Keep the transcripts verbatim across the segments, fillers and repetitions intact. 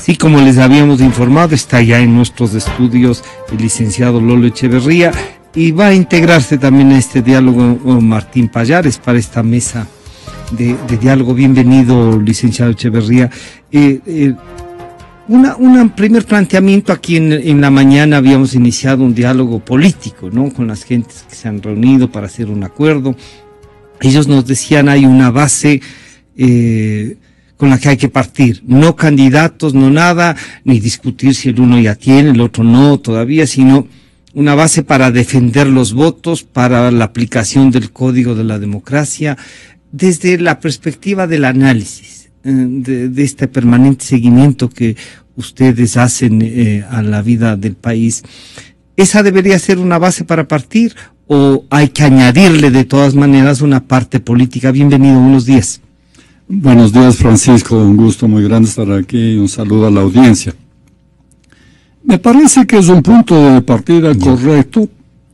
Sí, como les habíamos informado, está ya en nuestros estudios el licenciado Lolo Echeverría y va a integrarse también a este diálogo Martín Pallares para esta mesa de, de diálogo. Bienvenido, licenciado Echeverría. Eh, eh, una, un primer planteamiento aquí en, en la mañana habíamos iniciado un diálogo político, ¿no? Con las gentes que se han reunido para hacer un acuerdo. Ellos nos decían hay una base eh, con la que hay que partir, no candidatos, no nada, ni discutir si el uno ya tiene, el otro no todavía, sino una base para defender los votos, para la aplicación del Código de la Democracia, desde la perspectiva del análisis, eh, de, de este permanente seguimiento que ustedes hacen eh, a la vida del país. ¿Esa debería ser una base para partir o hay que añadirle de todas maneras una parte política? Bienvenido, buenos días. Buenos días, Francisco, un gusto muy grande estar aquí y un saludo a la audiencia. Me parece que es un punto de partida correcto,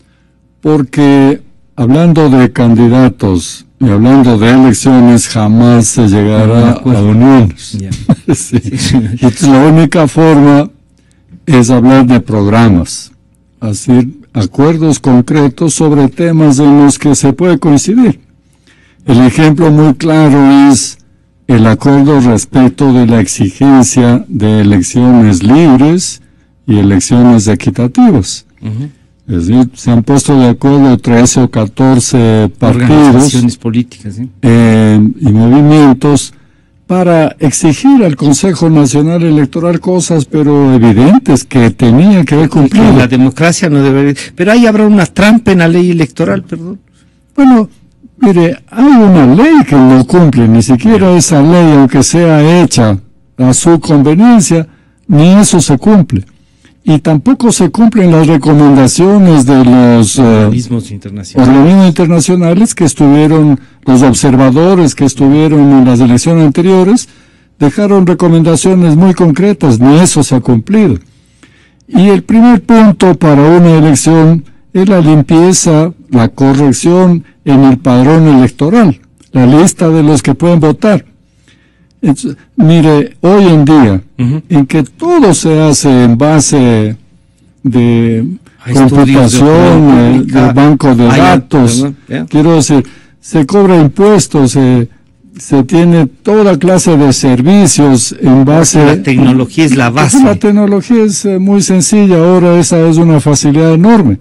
porque hablando de candidatos y hablando de elecciones jamás se llegará a uniones. Yeah. Sí. Sí. Entonces, la única forma es hablar de programas, así acuerdos concretos sobre temas en los que se puede coincidir. El ejemplo muy claro es el acuerdo respecto de la exigencia de elecciones libres y elecciones equitativas. Uh-huh. Es decir, se han puesto de acuerdo trece o catorce partidos políticas, ¿sí? eh, y movimientos para exigir al Consejo Nacional Electoral cosas, pero evidentes, que tenía que haber cumplido. La democracia no debería... Pero ahí habrá una trampa en la ley electoral, perdón. Bueno, mire, hay una ley que no cumple, ni siquiera esa ley, aunque sea hecha a su conveniencia, ni eso se cumple. Y tampoco se cumplen las recomendaciones de los organismos uh, internacionales. organismos internacionales que estuvieron, los observadores que estuvieron en las elecciones anteriores, dejaron recomendaciones muy concretas, ni eso se ha cumplido. Y el primer punto para una elección es la limpieza, la corrección en el padrón electoral, la lista de los que pueden votar. Entonces, mire, hoy en día, uh-huh. en que todo se hace en base de Hay computación, de, de banco de Hay datos, yeah. quiero decir, se cobra impuestos, se, se tiene toda clase de servicios en base... La tecnología es la base. La tecnología es muy sencilla, ahora esa es una facilidad enorme.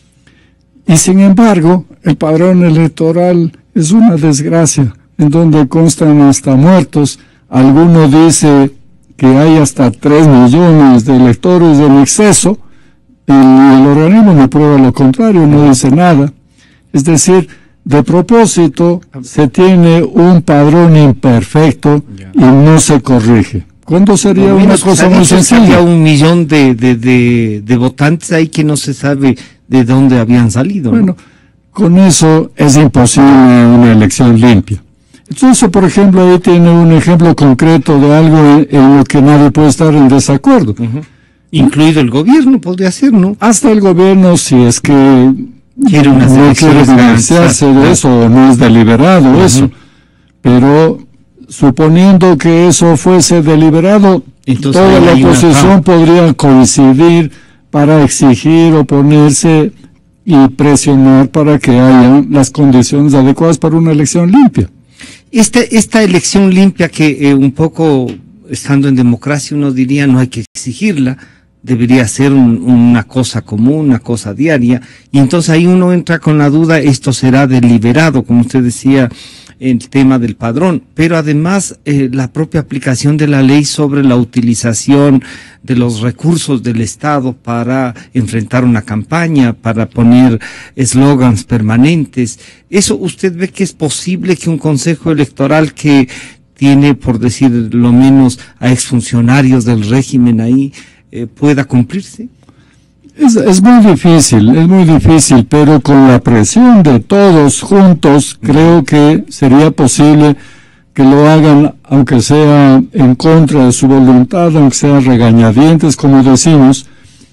Y sin embargo, el padrón electoral es una desgracia, en donde constan hasta muertos. Alguno dice que hay hasta tres millones de electores en exceso, y el organismo me prueba lo contrario, no dice nada. Es decir, de propósito se tiene un padrón imperfecto y no se corrige. ¿Cuándo sería una cosa muy sencilla? Había un millón de, de, de, de votantes ahí que no se sabe de dónde habían salido. Bueno, ¿no? Con eso es imposible una elección limpia. Entonces, por ejemplo, ahí tiene un ejemplo concreto de algo en, en lo que nadie puede estar en desacuerdo. Uh-huh. Incluido el gobierno, podría ser, ¿no? Hasta el gobierno, si es que quiere una no quiere beneficiarse de eso, o no es deliberado uh-huh. eso. Pero suponiendo que eso fuese deliberado, entonces, toda la oposición podría coincidir para exigir, oponerse y presionar para que haya las condiciones adecuadas para una elección limpia. Este, esta elección limpia que eh, un poco, estando en democracia, uno diría no hay que exigirla, debería ser un, una cosa común, una cosa diaria, y entonces ahí uno entra con la duda, esto será deliberado, como usted decía, el tema del padrón, pero además eh, la propia aplicación de la ley sobre la utilización de los recursos del Estado para enfrentar una campaña, para poner eslogans permanentes. ¿Eso usted ve que es posible que un consejo electoral que tiene, por decir lo menos, a exfuncionarios del régimen ahí, eh, pueda cumplirse? Es, es muy difícil, es muy difícil, pero con la presión de todos juntos, creo que sería posible que lo hagan, aunque sea en contra de su voluntad, aunque sea regañadientes, como decimos,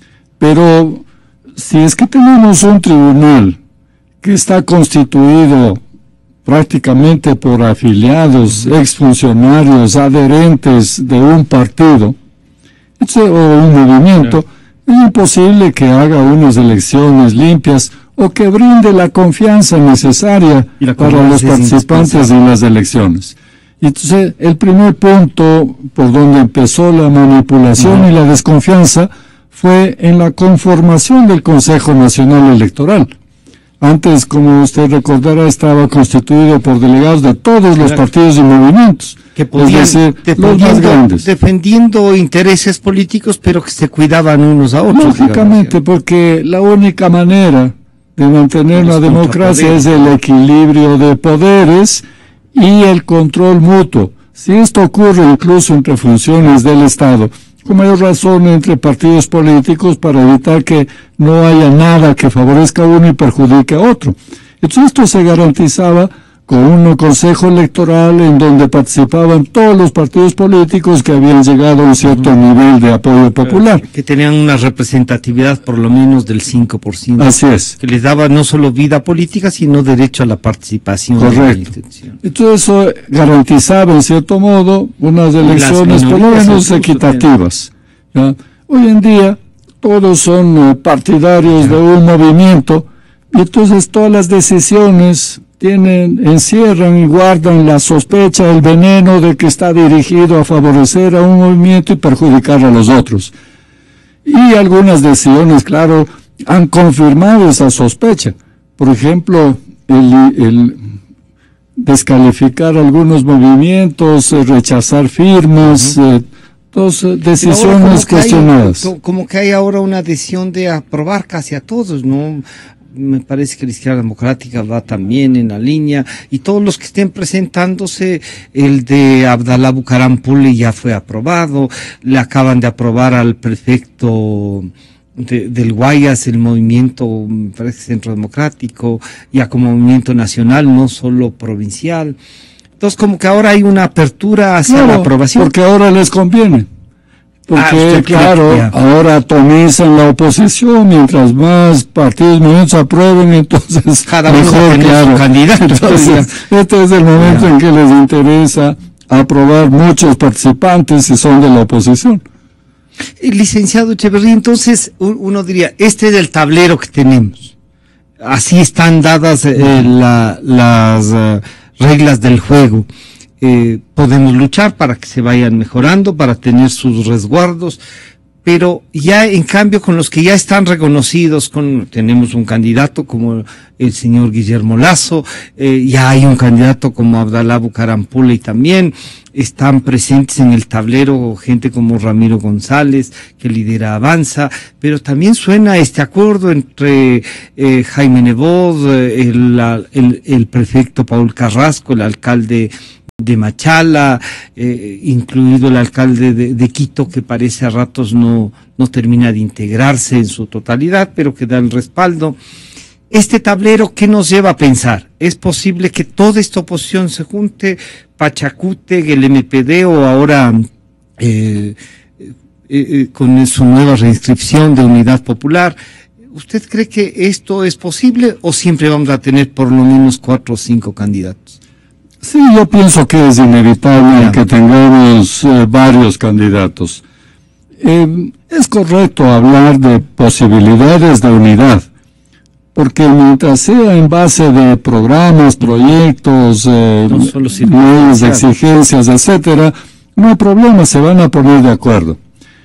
pero si es que tenemos un tribunal que está constituido prácticamente por afiliados, exfuncionarios, adherentes de un partido, Entonces, o un movimiento, es imposible que haga unas elecciones limpias o que brinde la confianza necesaria la para los participantes en las elecciones. Entonces, el primer punto por donde empezó la manipulación uh-huh. y la desconfianza fue en la conformación del Consejo Nacional Electoral. Antes, como usted recordará, estaba constituido por delegados de todos los partidos y movimientos, que podían, es decir, los más grandes. Defendiendo intereses políticos, pero que se cuidaban unos a otros. Lógicamente, digamos, porque la única manera de mantener la democracia es el equilibrio de poderes y el control mutuo. Si esto ocurre incluso entre funciones del Estado, con mayor razón entre partidos políticos, para evitar que no haya nada que favorezca a uno y perjudique a otro. Entonces esto se garantizaba con un consejo electoral en donde participaban todos los partidos políticos que habían llegado a un cierto uh-huh. nivel de apoyo popular. Que tenían una representatividad por lo menos del cinco por ciento. Así es. Que les daba no solo vida política, sino derecho a la participación. Correcto. Entonces eso garantizaba en cierto modo unas elecciones por lo menos equitativas. ¿Ya? Hoy en día todos son uh, partidarios ¿Ya? de un movimiento y entonces todas las decisiones tienen, encierran y guardan la sospecha, el veneno de que está dirigido a favorecer a un movimiento y perjudicar a los otros. Y algunas decisiones, claro, han confirmado esa sospecha. Por ejemplo, el, el descalificar algunos movimientos, rechazar firmas, uh-huh. eh, dos eh, decisiones como cuestionadas. Hay, como que hay ahora una decisión de aprobar casi a todos, ¿no? Me parece que la izquierda democrática va también en la línea, y todos los que estén presentándose, el de Abdalá Bucaram-Pule ya fue aprobado, le acaban de aprobar al prefecto de, del Guayas, el movimiento, me parece, Centro Democrático, ya como movimiento nacional, no solo provincial. Entonces como que ahora hay una apertura hacia claro, la aprobación. Porque ahora les conviene. Porque, ah, claro, que, ahora atomizan la oposición, mientras más partidos y movimientos aprueben, entonces cada mejor, uno claro. Su candidato. Entonces, este es el momento ya. en que les interesa aprobar muchos participantes si son de la oposición. El licenciado Echeverría, entonces uno diría, este es el tablero que tenemos. Así están dadas eh, la, las uh, reglas del juego. Eh, podemos luchar para que se vayan mejorando, para tener sus resguardos, pero ya en cambio con los que ya están reconocidos, con tenemos un candidato como el señor Guillermo Lasso, eh, ya hay un candidato como Abdalá Bucaram-Pule y también están presentes en el tablero gente como Ramiro González, que lidera Avanza, pero también suena este acuerdo entre eh, Jaime Nebot, el, el, el prefecto Paul Carrasco, el alcalde de Machala, eh, incluido el alcalde de, de Quito, que parece a ratos no, no termina de integrarse en su totalidad, pero que da el respaldo. Este tablero, ¿qué nos lleva a pensar? ¿Es posible que toda esta oposición se junte, Pachacútec, el M P D o ahora eh, eh, eh, con su nueva reinscripción de Unidad Popular? ¿Usted cree que esto es posible o siempre vamos a tener por lo menos cuatro o cinco candidatos? Sí, yo pienso que es inevitable ya. que tengamos eh, varios candidatos. Eh, es correcto hablar de posibilidades de unidad, porque mientras sea en base de programas, proyectos, eh, no solo leyes, exigencias, etcétera, no hay problema, se van a poner de acuerdo.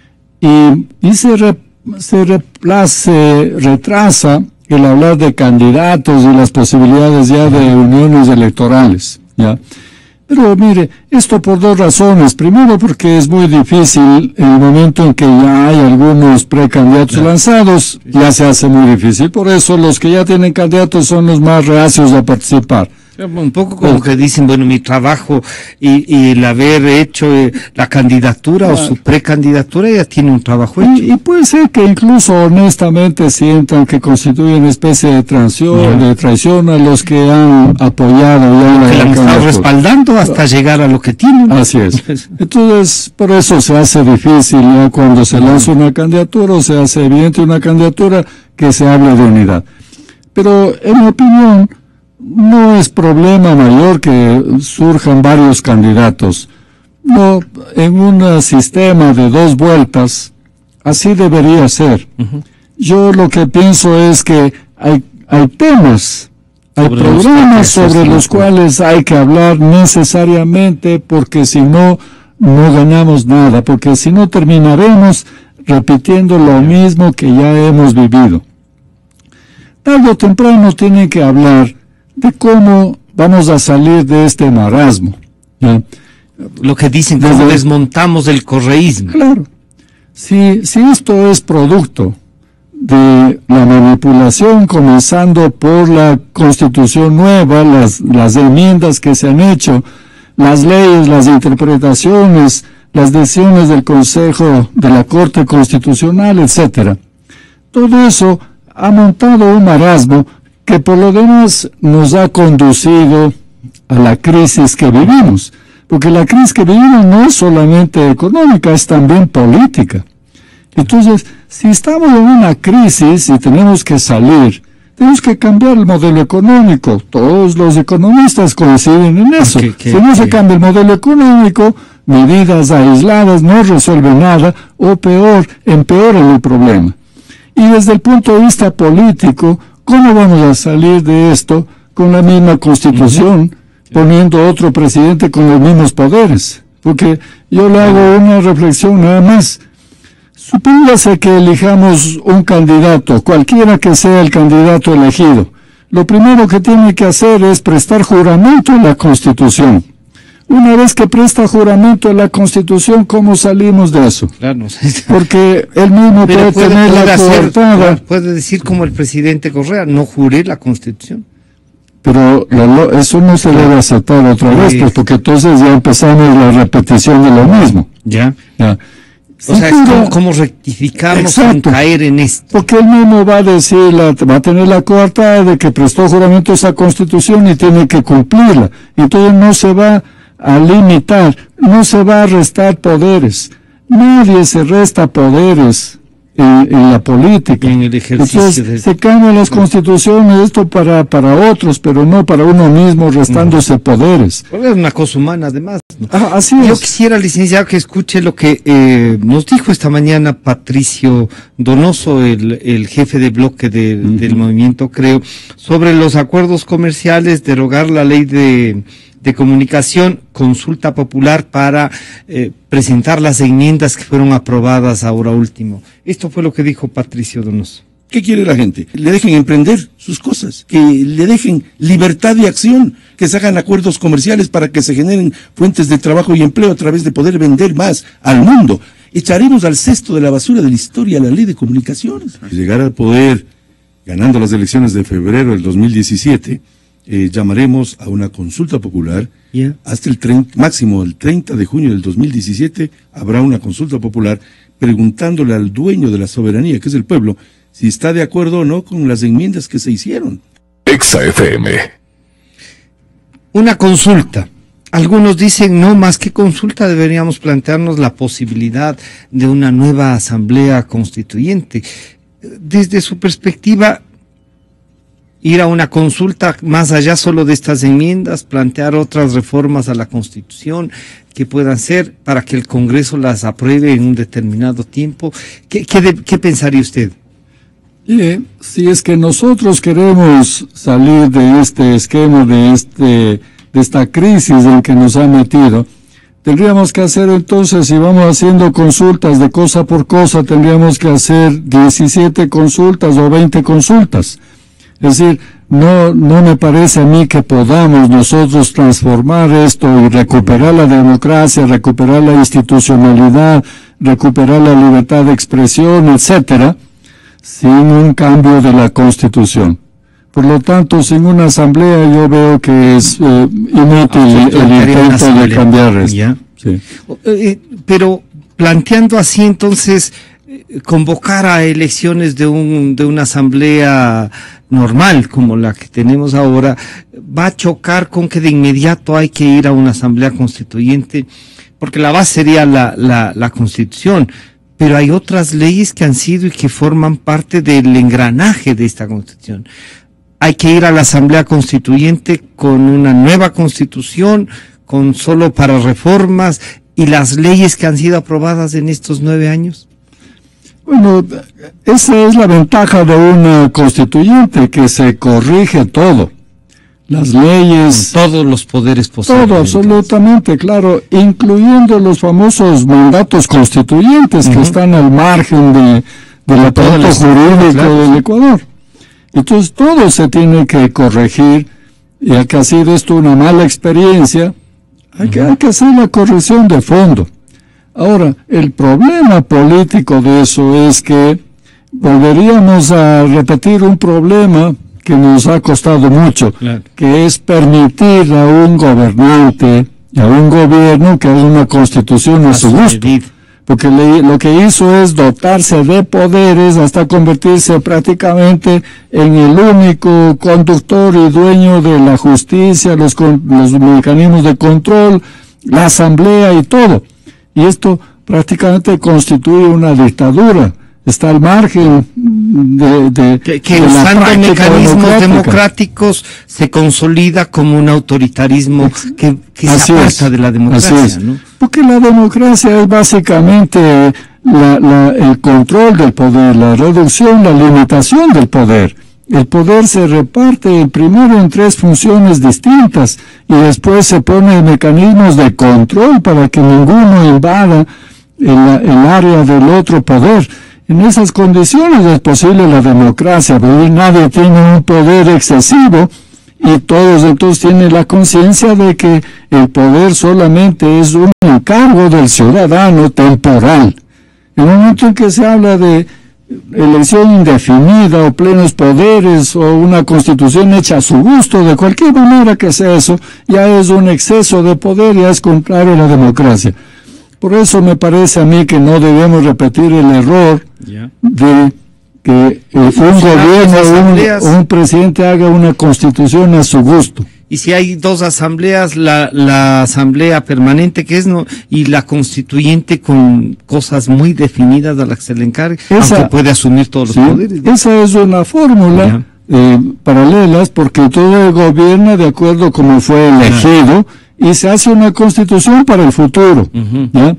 Y, y se, re, se replace, retrasa el hablar de candidatos y las posibilidades ya de uniones electorales. ¿Ya? Pero mire, esto por dos razones. Primero, porque es muy difícil en el momento en que ya hay algunos precandidatos ya. lanzados, ya se hace muy difícil. Por eso los que ya tienen candidatos son los más reacios a participar. Un poco como que dicen, bueno, mi trabajo y, y el haber hecho eh, la candidatura claro. o su precandidatura ya tiene un trabajo hecho. Y, y puede ser que incluso honestamente sientan que constituye una especie de traición, yeah. de traición a los que han apoyado ya la que la han estado respaldando hasta llegar a lo que tienen. Así es. Entonces, por eso se hace difícil ya cuando se lanza una candidatura o se hace evidente una candidatura que se hable de unidad. Pero en mi opinión, no es problema mayor que surjan varios candidatos, no, en un sistema de dos vueltas, así debería ser. Uh-huh. Yo lo que pienso es que hay, hay temas, hay sobre programas sobre los cuales hay que hablar necesariamente, porque si no, no ganamos nada, porque si no terminaremos repitiendo lo mismo que ya hemos vivido. Tarde o temprano tienen que hablar de cómo vamos a salir de este marasmo, ¿ya? Lo que dicen, que Desde, desmontamos el correísmo. Claro. Si, si esto es producto de la manipulación, comenzando por la Constitución nueva, las, las enmiendas que se han hecho, las leyes, las interpretaciones, las decisiones del Consejo de la Corte Constitucional, etcétera. Todo eso ha montado un marasmo que por lo demás nos ha conducido a la crisis que vivimos. Porque la crisis que vivimos no es solamente económica, es también política. Entonces, si estamos en una crisis y tenemos que salir, tenemos que cambiar el modelo económico. Todos los economistas coinciden en eso. Okay, okay, si no okay. se cambia el modelo económico, medidas aisladas no resuelven nada, o peor, empeoran el problema. Y desde el punto de vista político, ¿cómo vamos a salir de esto con la misma Constitución? Uh-huh. Poniendo otro presidente con los mismos poderes, porque yo le hago una reflexión nada más. Supóngase que elijamos un candidato, cualquiera que sea el candidato elegido. Lo primero que tiene que hacer es prestar juramento a la Constitución. Una vez que presta juramento a la Constitución, ¿cómo salimos de eso? Claro. Porque él mismo puede, puede tener puede la coartada. Puede decir como el presidente Correa, no juré la Constitución. Pero la, eso no se debe aceptar otra vez, pues, porque entonces ya empezamos la repetición de lo mismo. Ya. ya. O sea, es como, como rectificamos sin caer en esto. Porque él mismo va a decir, la, va a tener la coartada de que prestó juramento a esa Constitución y tiene que cumplirla. Entonces no se va a limitar, no se va a restar poderes. Nadie se resta poderes en, en la política. En el ejercicio. Entonces, de... se cambian las constituciones, esto para, para otros, pero no para uno mismo, restándose no. poderes. Es una cosa humana, además. ¿no? Ah, así Yo es. quisiera, licenciado, que escuche lo que eh, nos dijo esta mañana Patricio Donoso, el, el jefe de bloque de, uh-huh. del movimiento Creo, sobre los acuerdos comerciales, derogar la ley de... de comunicación, consulta popular para eh, presentar las enmiendas que fueron aprobadas ahora último. Esto fue lo que dijo Patricio Donoso. ¿Qué quiere la gente? Le dejen emprender sus cosas, que le dejen libertad de acción, que se hagan acuerdos comerciales para que se generen fuentes de trabajo y empleo a través de poder vender más al mundo. Echaremos al cesto de la basura de la historia la ley de comunicaciones. Llegar al poder, ganando las elecciones de febrero del dos mil diecisiete, Eh, llamaremos a una consulta popular. Yeah. Hasta el treinta, máximo el treinta de junio del dos mil diecisiete habrá una consulta popular preguntándole al dueño de la soberanía, que es el pueblo, si está de acuerdo o no con las enmiendas que se hicieron. Exa F M. Una consulta. Algunos dicen, no, más que consulta deberíamos plantearnos la posibilidad de una nueva asamblea constituyente. Desde su perspectiva, ir a una consulta más allá solo de estas enmiendas, plantear otras reformas a la Constitución que puedan ser para que el Congreso las apruebe en un determinado tiempo. ¿Qué, qué, de, qué pensaría usted? Y, si es que nosotros queremos salir de este esquema, de este, de esta crisis en que nos ha metido, tendríamos que hacer entonces, si vamos haciendo consultas de cosa por cosa, tendríamos que hacer diecisiete consultas o veinte consultas. Es decir, no, no me parece a mí que podamos nosotros transformar esto y recuperar la democracia, recuperar la institucionalidad, recuperar la libertad de expresión, etcétera, sin un cambio de la Constitución. Por lo tanto, sin una asamblea yo veo que es eh, inútil el intento de cambiar esto. ¿Ya? Sí. Eh, pero planteando así entonces, convocar a elecciones de un de una asamblea normal como la que tenemos ahora va a chocar con que de inmediato hay que ir a una asamblea constituyente, porque la base sería la la, la Constitución, pero hay otras leyes que han sido y que forman parte del engranaje de esta Constitución. Hay que ir a la asamblea constituyente con una nueva Constitución, con solo para reformas, y las leyes que han sido aprobadas en estos nueve años? Bueno, esa es la ventaja de una constituyente, que se corrige todo. Las leyes... Con todos los poderes posibles. Todo, absolutamente, claro, incluyendo los famosos mandatos constituyentes, uh-huh, que están al margen de, del aparato jurídico, claro, del Ecuador. Entonces todo se tiene que corregir, y que ha sido esto una mala experiencia, hay, uh-huh, que, hay que hacer la corrección de fondo. Ahora, el problema político de eso es que volveríamos a repetir un problema que nos ha costado mucho, claro, que es permitir a un gobernante y a un gobierno que haga una constitución a su gusto. Porque le, lo que hizo es dotarse de poderes hasta convertirse prácticamente en el único conductor y dueño de la justicia, los, los mecanismos de control, la asamblea y todo. Y esto prácticamente constituye una dictadura. Está al margen de, de que, que de usando mecanismos democráticos se consolida como un autoritarismo que, que se aparta de la democracia, es, ¿no? Porque la democracia es básicamente la, la, el control del poder, la reducción, la limitación del poder. El poder se reparte primero en tres funciones distintas y después se ponen mecanismos de control para que ninguno invada el, el área del otro poder. En esas condiciones es posible la democracia, porque nadie tiene un poder excesivo y todos entonces tienen la conciencia de que el poder solamente es un encargo del ciudadano temporal. En el momento en que se habla de elección indefinida o plenos poderes o una constitución hecha a su gusto, de cualquier manera que sea eso, ya es un exceso de poder, ya es contrario a la democracia. Por eso me parece a mí que no debemos repetir el error yeah. de que eh, un gobierno o un, un presidente haga una constitución a su gusto. Y si hay dos asambleas, la, la asamblea permanente que es no y la constituyente con cosas muy definidas a las que se le encargue, esa, aunque puede asumir todos los sí, poderes, ¿no? Esa es una fórmula yeah. eh, paralelas, porque todo gobierna de acuerdo como fue elegido yeah. y se hace una constitución para el futuro. Uh-huh. ¿Ya?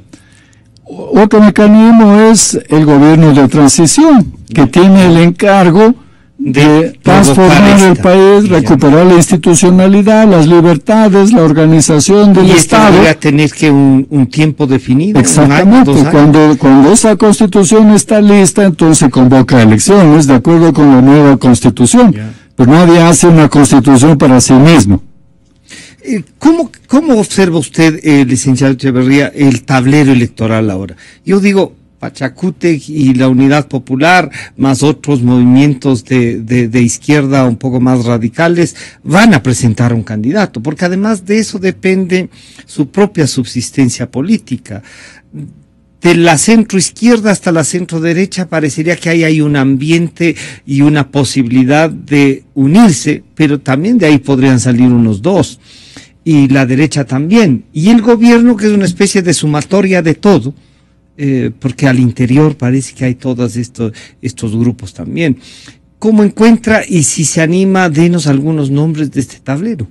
Otro mecanismo es el gobierno de transición, que tiene el encargo de transformar el país, recuperar la institucionalidad, las libertades, la organización del y Estado. Y tener que un, un tiempo definido. Exactamente. Un año, cuando, cuando esa constitución está lista, entonces se convoca elecciones de acuerdo con la nueva constitución. Yeah. Pero nadie hace una constitución para sí mismo. ¿Cómo, cómo observa usted, eh, licenciado Echeverría, el tablero electoral ahora? Yo digo, Pachacútec y la Unidad Popular, más otros movimientos de, de, de izquierda un poco más radicales, van a presentar un candidato, porque además de eso depende su propia subsistencia política. De la centroizquierda hasta la centroderecha parecería que hay ahí un ambiente y una posibilidad de unirse, pero también de ahí podrían salir unos dos. Y la derecha también. Y el gobierno, que es una especie de sumatoria de todo, eh, porque al interior parece que hay todos estos, estos grupos también. ¿Cómo encuentra y si se anima, denos algunos nombres de este tablero?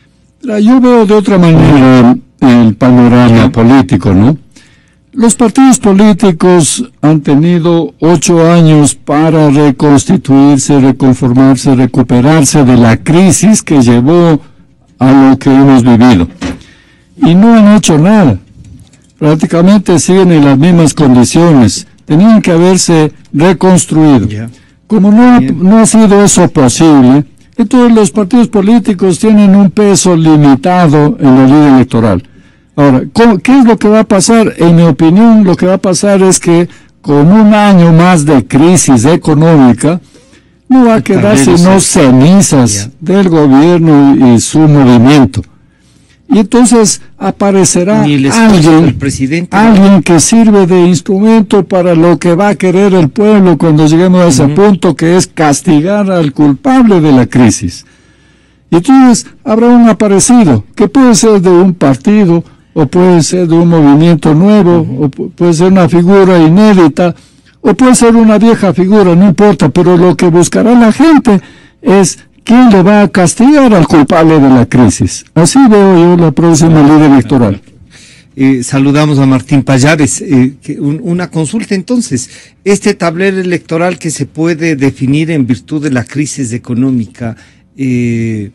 Yo veo de otra manera el panorama político, ¿no? Los partidos políticos han tenido ocho años para reconstituirse, reconformarse, recuperarse de la crisis que llevó a lo que hemos vivido. Y no han hecho nada. Prácticamente siguen en las mismas condiciones. Tenían que haberse reconstruido. Yeah. Como no, no ha sido eso posible, entonces los partidos políticos tienen un peso limitado en la ley electoral. Ahora, ¿qué es lo que va a pasar? En mi opinión, lo que va a pasar es que con un año más de crisis económica, no va a quedar sino cenizas del gobierno y su movimiento. Y entonces aparecerá alguien, presidente, alguien que sirve de instrumento para lo que va a querer el pueblo cuando lleguemos a ese uh-huh. punto, que es castigar al culpable de la crisis. Y entonces habrá un aparecido, que puede ser de un partido, o puede ser de un movimiento nuevo, uh-huh. o puede ser una figura inédita, o puede ser una vieja figura, no importa, pero lo que buscará la gente es quién le va a castigar al culpable de la crisis. Así veo yo la próxima ley electoral. Eh, saludamos a Martín Pallares. Eh, que un, una consulta entonces. Este tablero electoral que se puede definir en virtud de la crisis económica, eh,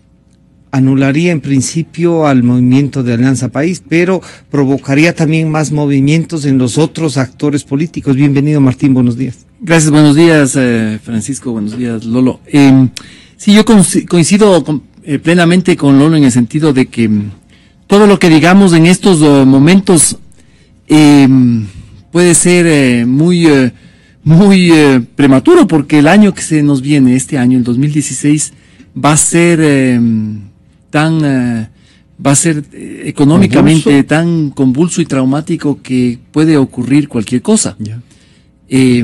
anularía en principio al movimiento de Alianza País, pero provocaría también más movimientos en los otros actores políticos. Bienvenido, Martín, buenos días. Gracias, buenos días, eh, Francisco, buenos días, Lolo. Eh, sí, yo coincido con, eh, plenamente con Lolo en el sentido de que todo lo que digamos en estos uh, momentos eh, puede ser eh, muy, uh, muy uh, prematuro, porque el año que se nos viene, este año, el dos mil dieciséis, va a ser eh, tan, uh, va a ser eh, económicamente convulso. tan convulso y traumático que puede ocurrir cualquier cosa. Yeah. Eh,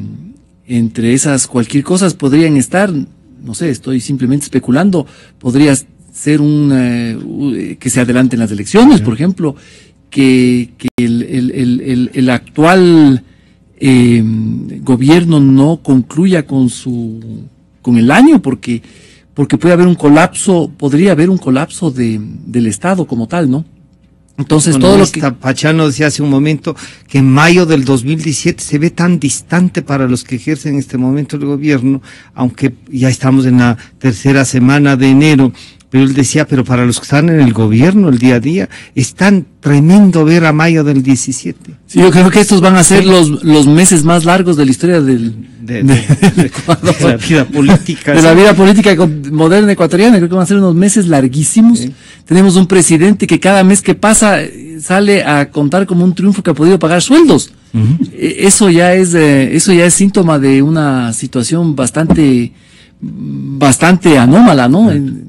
entre esas cualquier cosas podrían estar, no sé, estoy simplemente especulando, podría ser un eh, que se adelanten las elecciones, por ejemplo, que, que el, el, el, el actual eh, gobierno no concluya con su con el año, porque porque puede haber un colapso, podría haber un colapso de, del Estado como tal, ¿no? Entonces, bueno, todo lo que Pachano decía hace un momento que en mayo del dos mil diecisiete se ve tan distante para los que ejercen en este momento el gobierno, aunque ya estamos en la tercera semana de enero, pero él decía, pero para los que están en el gobierno el día a día, es tan tremendo ver a mayo del diecisiete. Sí, yo creo que estos van a ser sí. los, los meses más largos de la historia del, de, de, de, de, de la vida política. De sí. la vida política moderna ecuatoriana, creo que van a ser unos meses larguísimos. Sí. Tenemos un presidente que cada mes que pasa sale a contar como un triunfo que ha podido pagar sueldos. Uh-huh. Eso ya es, eh, eso ya es síntoma de una situación bastante, bastante anómala, ¿no? Uh-huh.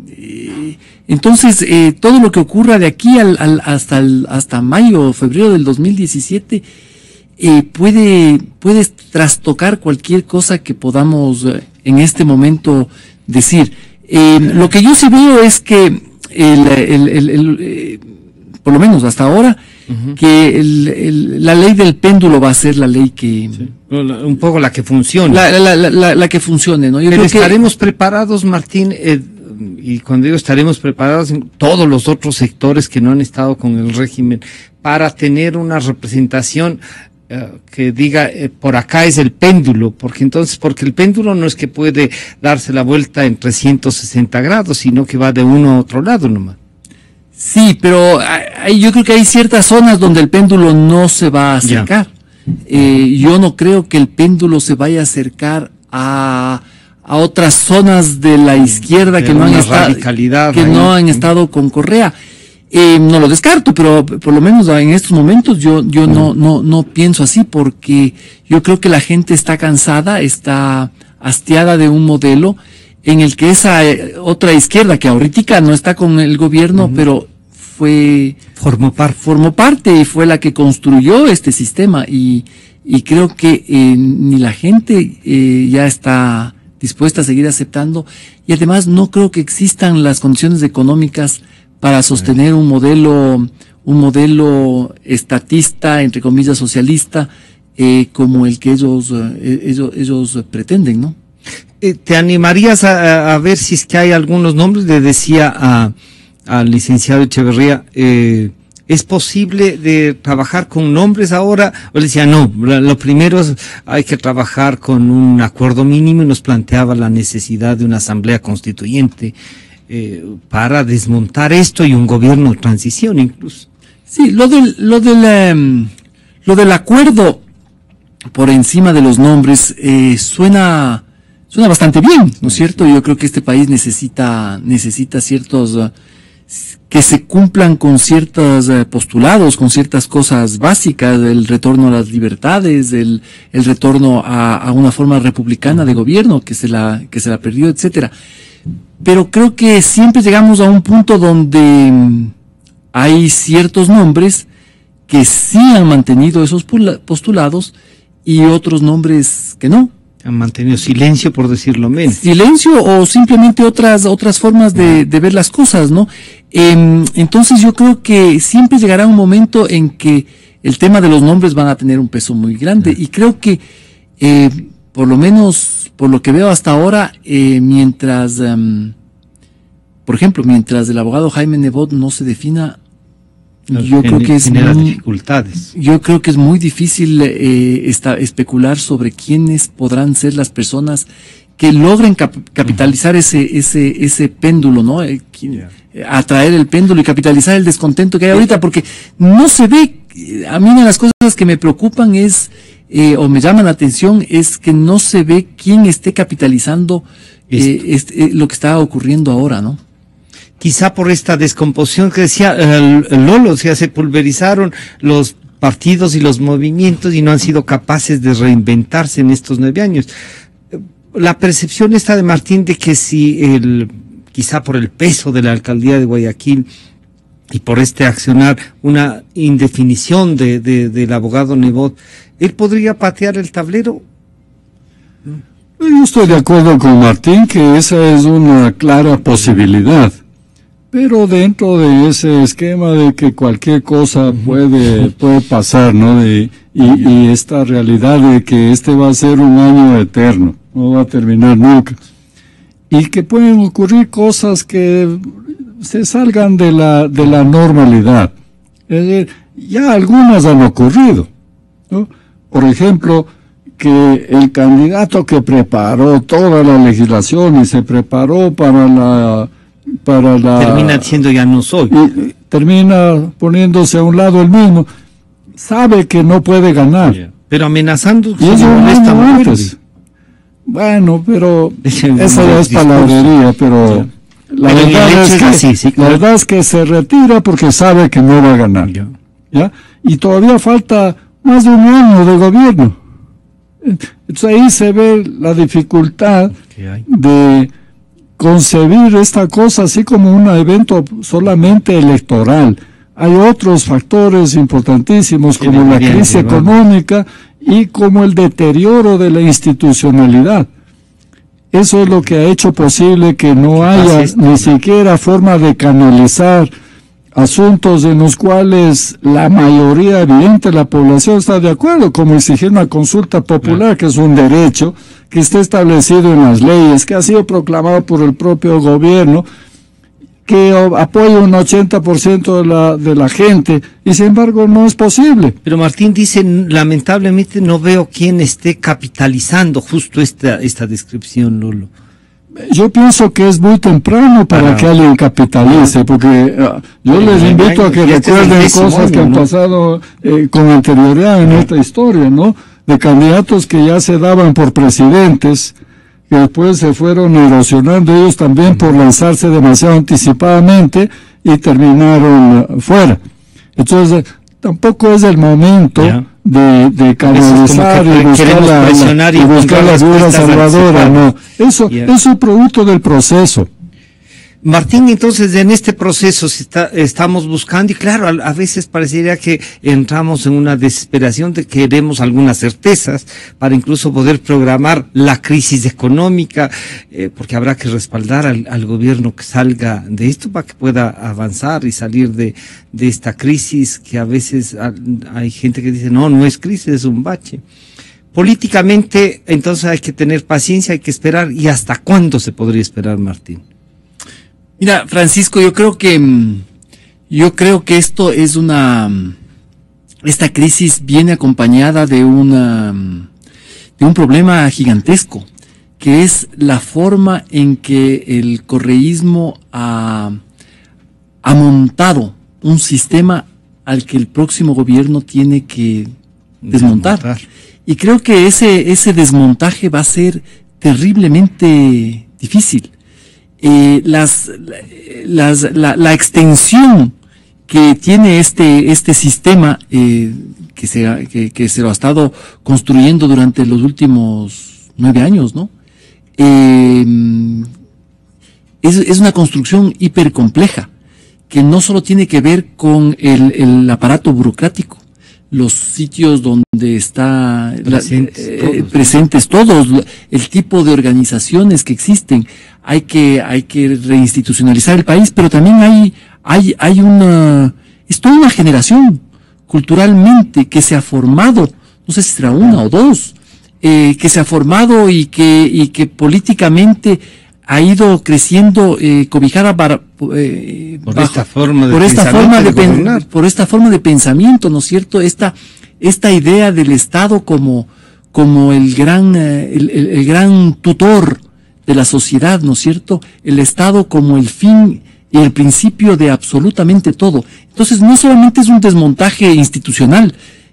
Entonces, eh, todo lo que ocurra de aquí al, al, hasta el, hasta mayo o febrero del dos mil diecisiete eh, puede, puede trastocar cualquier cosa que podamos eh, en este momento decir. Eh, lo que yo sí veo es que, el, el, el, el, eh, por lo menos hasta ahora, uh-huh. que el, el, la ley del péndulo va a ser la ley que... Sí. Un poco la que funcione. La, la, la, la, la que funcione, ¿no? Yo Pero creo estaremos que... preparados, Martín, eh, y cuando digo estaremos preparados en todos los otros sectores que no han estado con el régimen para tener una representación uh, que diga eh, por acá es el péndulo, porque entonces, porque el péndulo no es que puede darse la vuelta en trescientos sesenta grados, sino que va de uno a otro lado nomás. Sí, pero hay, yo creo que hay ciertas zonas donde el péndulo no se va a acercar. Eh, yo no creo que el péndulo se vaya a acercar a a otras zonas de la izquierda que no han estado que ahí. no han estado con Correa. Eh, no lo descarto, pero por lo menos en estos momentos yo yo mm. no no no pienso así, porque yo creo que la gente está cansada, está hastiada de un modelo en el que esa otra izquierda que ahorita no está con el gobierno, mm. pero fue formó parte formó parte y fue la que construyó este sistema, y y creo que eh, ni la gente eh, ya está dispuesta a seguir aceptando, y además no creo que existan las condiciones económicas para sostener un modelo un modelo estatista, entre comillas socialista, eh, como el que ellos eh, ellos ellos pretenden, ¿no? Eh, ¿Te animarías a, a ver si es que hay algunos nombres? Le decía a al licenciado Echeverría, eh, ¿es posible de trabajar con nombres ahora? O le decía, no, lo primero es, hay que trabajar con un acuerdo mínimo, y nos planteaba la necesidad de una asamblea constituyente eh, para desmontar esto, y un gobierno de transición incluso. Sí, lo del, lo del, um, lo del acuerdo por encima de los nombres eh, suena, suena bastante bien, ¿no es cierto? Yo creo que este país necesita, necesita ciertos... Uh, que se cumplan con ciertos eh, postulados, con ciertas cosas básicas, el retorno a las libertades, el, el retorno a, a una forma republicana de gobierno que se la, que se la perdió, etcétera. Pero creo que siempre llegamos a un punto donde hay ciertos nombres que sí han mantenido esos postulados y otros nombres que no. Han mantenido silencio, por decirlo menos. Silencio, o simplemente otras otras formas de, de ver las cosas, ¿no? Eh, entonces yo creo que siempre llegará un momento en que el tema de los nombres van a tener un peso muy grande, y creo que eh, por lo menos por lo que veo hasta ahora, eh, mientras um, por ejemplo, mientras el abogado Jaime Nebot no se defina Yo creo que es genera muy, dificultades. Yo creo que es muy difícil eh, esta, especular sobre quiénes podrán ser las personas que logren cap capitalizar uh-huh. ese ese ese péndulo, ¿no? Eh, yeah. Atraer el péndulo y capitalizar el descontento que hay ahorita, porque no se ve. A mí una de las cosas que me preocupan es eh, o me llaman la atención es que no se ve quién esté capitalizando eh, este, eh, lo que está ocurriendo ahora, ¿no? Quizá por esta descomposición que decía el, el Lolo, o sea, se pulverizaron los partidos y los movimientos y no han sido capaces de reinventarse en estos nueve años. La percepción está de Martín de que si el, quizá por el peso de la alcaldía de Guayaquil y por este accionar, una indefinición de, de, del abogado Nebot, ¿él podría patear el tablero? Yo estoy de acuerdo con Martín que esa es una clara posibilidad. Pero dentro de ese esquema de que cualquier cosa puede, puede pasar, ¿no? De, y, y esta realidad de que este va a ser un año eterno, no va a terminar nunca. Y que pueden ocurrir cosas que se salgan de la, de la normalidad. Es decir, ya algunas han ocurrido, ¿no? Por ejemplo, que el candidato que preparó toda la legislación y se preparó para la para la termina diciendo ya no soy y termina poniéndose a un lado el mismo, sabe que no puede ganar, yeah. pero amenazando y eso no antes. Bueno, pero esa ya es palabrería, pero yeah. la pero verdad es que así, sí, claro. la verdad es que se retira porque sabe que no va a ganar, yeah. ¿ya? Y todavía falta más de un año de gobierno. Entonces ahí se ve la dificultad de concebir esta cosa así como un evento solamente electoral. Hay otros factores importantísimos como la crisis económica y como el deterioro de la institucionalidad. Eso es lo que ha hecho posible que no haya ni siquiera forma de canalizar asuntos en los cuales la mayoría evidente de la población está de acuerdo, como exigir una consulta popular, que es un derecho que está establecido en las leyes, que ha sido proclamado por el propio gobierno, que apoya un ochenta por ciento de la, de la gente, y sin embargo no es posible. Pero Martín dice, lamentablemente no veo quién esté capitalizando justo esta, esta descripción, Lolo. Yo pienso que es muy temprano para, para que alguien capitalice, porque uh, yo les invito a que recuerden cosas que han pasado eh, con anterioridad en esta historia, ¿no? De candidatos que ya se daban por presidentes, que después se fueron erosionando ellos también por lanzarse demasiado anticipadamente y terminaron uh, fuera. Entonces, tampoco es el momento yeah. de, de canalizar y buscar la, y buscar la figura salvadora, no. Eso, yeah. eso es producto del proceso. Martín, entonces en este proceso si está, estamos buscando, y claro, a, a veces parecería que entramos en una desesperación de que queremos algunas certezas para incluso poder programar la crisis económica, eh, porque habrá que respaldar al, al gobierno que salga de esto para que pueda avanzar y salir de, de esta crisis que a veces a, hay gente que dice, no, no es crisis, es un bache. Políticamente, entonces hay que tener paciencia, hay que esperar, ¿y hasta cuándo se podría esperar, Martín? Mira, Francisco, yo creo que yo creo que esto es una esta crisis viene acompañada de una de un problema gigantesco, que es la forma en que el correísmo ha, ha montado un sistema al que el próximo gobierno tiene que desmontar. desmontar. Y creo que ese ese desmontaje va a ser terriblemente difícil. Eh, las, las, la, la extensión que tiene este, este sistema eh, que, se, que, que se lo ha estado construyendo durante los últimos nueve años, ¿no? Eh, es, es una construcción hipercompleja que no solo tiene que ver con el, el aparato burocrático, los sitios donde está presentes, la, eh, todos. presentes todos, el tipo de organizaciones que existen. Hay que hay que reinstitucionalizar el país, pero también hay hay hay una es toda una generación culturalmente que se ha formado, no sé si será una o dos, eh, que se ha formado y que y que políticamente ha ido creciendo, eh, cobijada para, eh, por bajo, esta forma de por esta forma de, de pen, por esta forma de pensamiento, ¿no es cierto? Esta, esta idea del Estado como, como el gran, eh, el, el, el gran tutor de la sociedad, ¿no es cierto? El Estado como el fin y el principio de absolutamente todo. Entonces, no solamente es un desmontaje institucional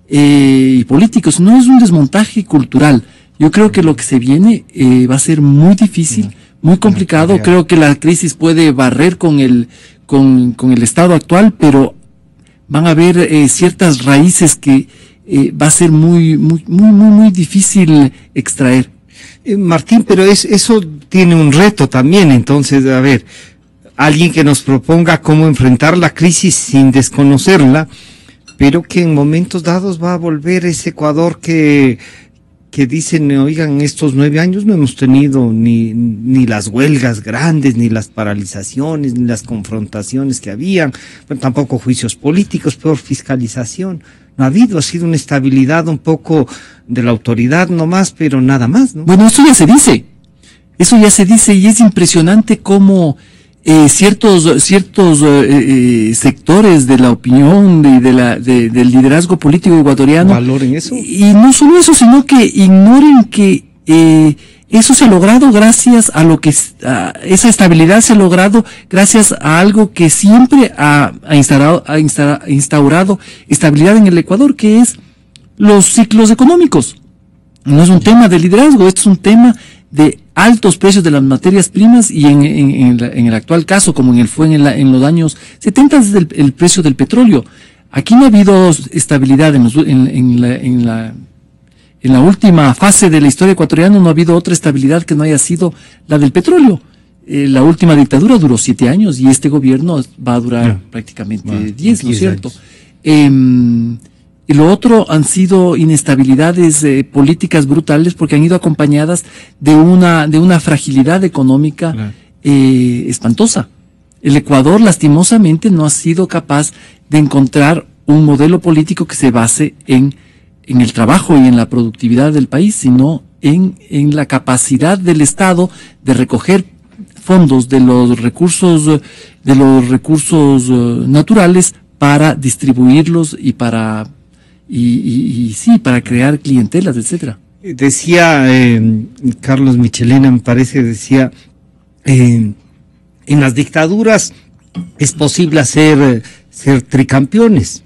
eh, y político, sino es un desmontaje cultural. Yo creo que lo que se viene eh, va a ser muy difícil, muy complicado. Creo que la crisis puede barrer con el, con, con el estado actual, pero van a haber eh, ciertas raíces que eh, va a ser muy, muy, muy, muy, muy difícil extraer. Eh, Martín, pero es, eso tiene un reto también. Entonces, a ver, alguien que nos proponga cómo enfrentar la crisis sin desconocerla, pero que en momentos dados va a volver ese Ecuador que, que dicen, oigan, estos nueve años no hemos tenido ni, ni las huelgas grandes, ni las paralizaciones, ni las confrontaciones que habían, pero tampoco juicios políticos, peor fiscalización. No ha habido, ha sido una estabilidad un poco de la autoridad nomás, pero nada más, ¿no? Bueno, eso ya se dice, eso ya se dice y es impresionante cómo eh, ciertos ciertos eh, eh, sectores de la opinión de, de la de, del liderazgo político ecuatoriano valoren eso. Y no solo eso, sino que ignoren que eh, eso se ha logrado gracias a lo que a esa estabilidad se ha logrado gracias a algo que siempre ha, ha, instaurado, ha instaurado estabilidad en el Ecuador, que es los ciclos económicos. No es un tema de liderazgo, esto es un tema de altos precios de las materias primas y en, en, en, la, en el actual caso, como en el fue en, la, en los años setenta, es el, el precio del petróleo. Aquí no ha habido estabilidad en, los, en, en, la, en, la, en la última fase de la historia ecuatoriana, no ha habido otra estabilidad que no haya sido la del petróleo. Eh, la última dictadura duró siete años y este gobierno va a durar no. prácticamente bueno, diez, ¿no es cierto? Eh, Y lo otro han sido inestabilidades eh, políticas brutales porque han ido acompañadas de una de una fragilidad económica claro. eh, espantosa. El Ecuador lastimosamente no ha sido capaz de encontrar un modelo político que se base en en el trabajo y en la productividad del país, sino en en la capacidad del Estado de recoger fondos de los recursos de los recursos uh, naturales para distribuirlos y para Y, y, y sí, para crear clientelas, etcétera. Decía eh, Carlos Michelena, me parece, decía, eh, en las dictaduras es posible hacer ser tricampeones.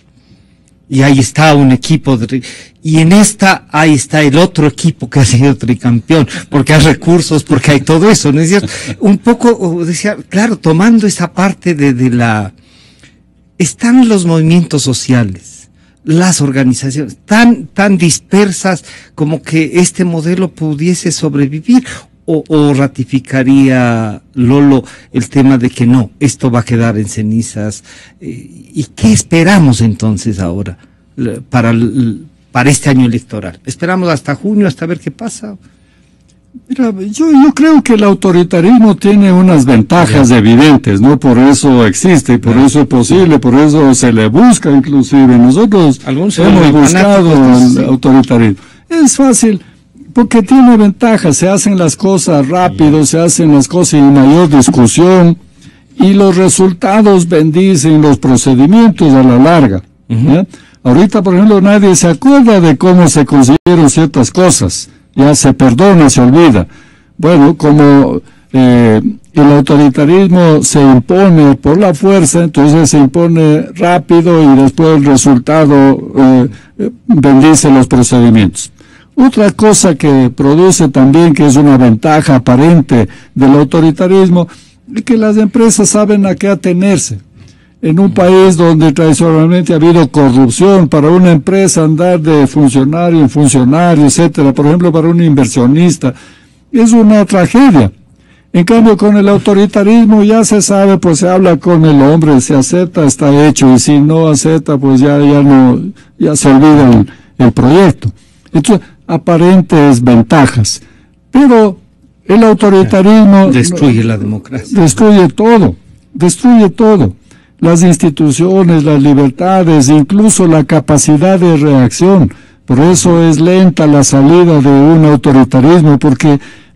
Y ahí está un equipo, de, y en esta, ahí está el otro equipo que ha sido tricampeón, porque hay recursos, porque hay todo eso, ¿no es cierto? Un poco, decía, claro, tomando esa parte de, de la, están los movimientos sociales, las organizaciones tan tan dispersas como que este modelo pudiese sobrevivir o, o ratificaría Lolo el tema de que no, esto va a quedar en cenizas. Eh, ¿y qué esperamos entonces ahora para para este año electoral? ¿Esperamos hasta junio, hasta ver qué pasa? Mira, yo, yo creo que el autoritarismo tiene unas ventajas yeah. evidentes, ¿no? Por eso existe, por yeah. eso es posible, por eso se le busca inclusive. Nosotros Algunos hemos buscado el sí. autoritarismo. Es fácil, porque tiene ventajas, se hacen las cosas rápido, yeah. se hacen las cosas sin mayor discusión, y los resultados bendicen los procedimientos a la larga. Uh-huh. Ahorita, por ejemplo, nadie se acuerda de cómo se consiguieron ciertas cosas. Ya se perdona, se olvida. Bueno, como eh, el autoritarismo se impone por la fuerza, entonces se impone rápido y después el resultado eh, bendice los procedimientos. Otra cosa que produce también, que es una ventaja aparente del autoritarismo, es que las empresas saben a qué atenerse. En un país donde tradicionalmente ha habido corrupción, para una empresa andar de funcionario en funcionario, etcétera, por ejemplo, para un inversionista, es una tragedia. En cambio, con el autoritarismo ya se sabe, pues se habla con el hombre, se acepta, está hecho, y si no acepta, pues ya, ya no, ya se olvida el, el proyecto. Entonces, aparentes ventajas. Pero el autoritarismo destruye la democracia. Destruye todo, destruye todo. Las instituciones, las libertades, incluso la capacidad de reacción. Por eso es lenta la salida de un autoritarismo, porque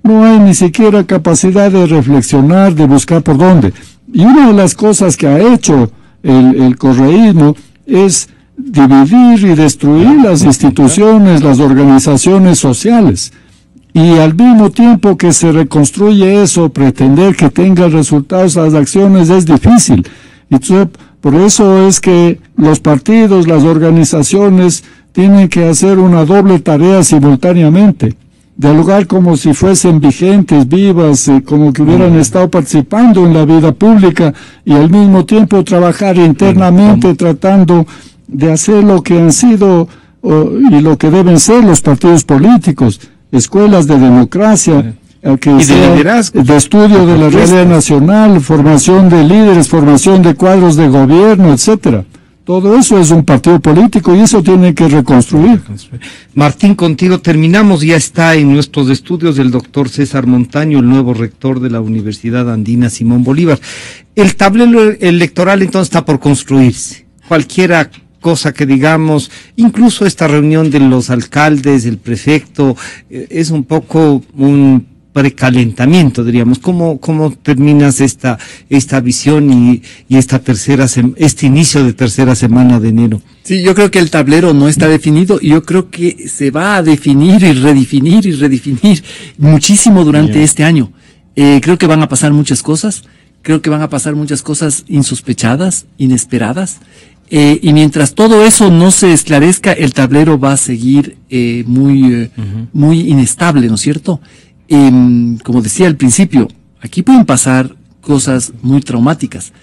no hay ni siquiera capacidad de reflexionar, de buscar por dónde. Y una de las cosas que ha hecho el, el correísmo es dividir y destruir las instituciones, las organizaciones sociales. Y al mismo tiempo que se reconstruye eso, pretender que tenga resultados las acciones es difícil. Entonces, por eso es que los partidos, las organizaciones, tienen que hacer una doble tarea simultáneamente. Dialogar como si fuesen vigentes, vivas, eh, como que hubieran estado participando en la vida pública, y al mismo tiempo trabajar internamente tratando de hacer lo que han sido oh, y lo que deben ser los partidos políticos, escuelas de democracia, eh, que y de sea liderazgo, de estudio de la realidad nacional, formación de líderes, formación de cuadros de gobierno, etcétera. Todo eso es un partido político y eso tiene que reconstruir. Martín, contigo terminamos. Ya está en nuestros estudios el doctor César Montaño, el nuevo rector de la Universidad Andina Simón Bolívar. El tablero electoral entonces está por construirse. Cualquiera cosa que digamos, incluso esta reunión de los alcaldes, el prefecto, eh, es un poco un precalentamiento, diríamos. ¿Cómo, cómo terminas esta, esta visión y, y esta tercera, este inicio de tercera semana de enero? Sí, yo creo que el tablero no está definido y yo creo que se va a definir y redefinir y redefinir muchísimo durante yeah. este año. Eh, creo que van a pasar muchas cosas, creo que van a pasar muchas cosas insospechadas, inesperadas. Eh, y mientras todo eso no se esclarezca, el tablero va a seguir eh, muy, eh, uh-huh. muy inestable, ¿no es cierto? Eh, como decía al principio, aquí pueden pasar cosas muy traumáticas.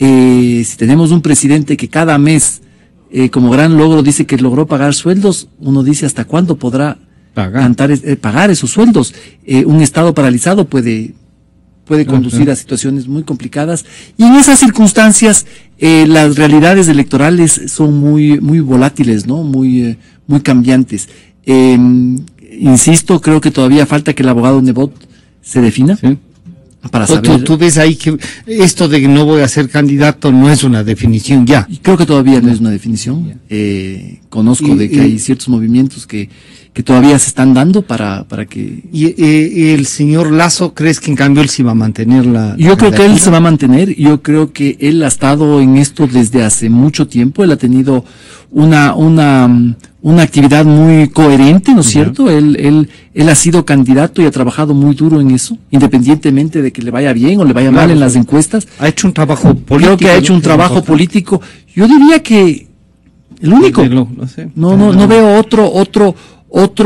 Eh, si tenemos un presidente que cada mes, eh, como gran logro, dice que logró pagar sueldos, uno dice hasta cuándo podrá pagar, cantar, eh, pagar esos sueldos. Eh, un Estado paralizado puede... puede conducir uh-huh. a situaciones muy complicadas, y en esas circunstancias eh, las realidades electorales son muy muy volátiles, ¿no? Muy eh, muy cambiantes. Eh, insisto, creo que todavía falta que el abogado Nebot se defina. Sí. Para saber. ¿Tú, tú ves ahí que esto de que no voy a ser candidato no es una definición ya? Creo que todavía no es una definición. Eh, conozco y, de que y, hay ciertos movimientos que que todavía se están dando para para que... ¿Y eh, el señor Lasso, crees que en cambio él se va a mantener la... Yo creo que él se va a mantener, yo creo que él ha estado en esto desde hace mucho tiempo, él ha tenido una una una actividad muy coherente, ¿no es uh-huh. cierto? Él, él, él ha sido candidato y ha trabajado muy duro en eso, independientemente de que le vaya bien o le vaya claro, mal en las encuestas. Ha hecho un trabajo político. Creo que ha hecho un trabajo importante. político. Yo diría que el único. No, no, sé. no, no, no veo otro, otro, otro.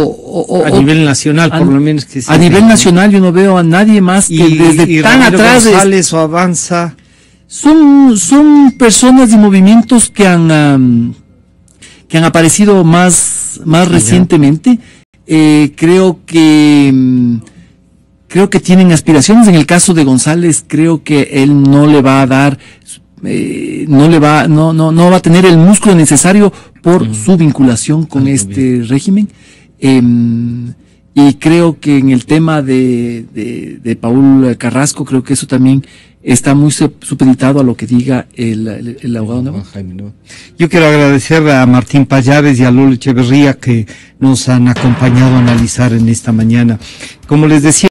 O, a o, nivel nacional, a, por lo menos que A nivel nacional yo no veo a nadie más que y, desde y tan Ramiro atrás. González o Avanza. Son, son personas y movimientos que han, um, que han aparecido más, más sí, recientemente. Eh, creo que, um, creo que tienen aspiraciones. En el caso de González, creo que él no le va a dar, eh, no le va, no, no, no va a tener el músculo necesario por uh-huh. su vinculación con uh-huh. este régimen. Eh, y creo que en el tema de, de, de Paul Carrasco, creo que eso también está muy supeditado a lo que diga el, el, el abogado Nebot. Yo quiero agradecer a Martín Pallares y a Lolo Echeverría que nos han acompañado a analizar en esta mañana. Como les decía,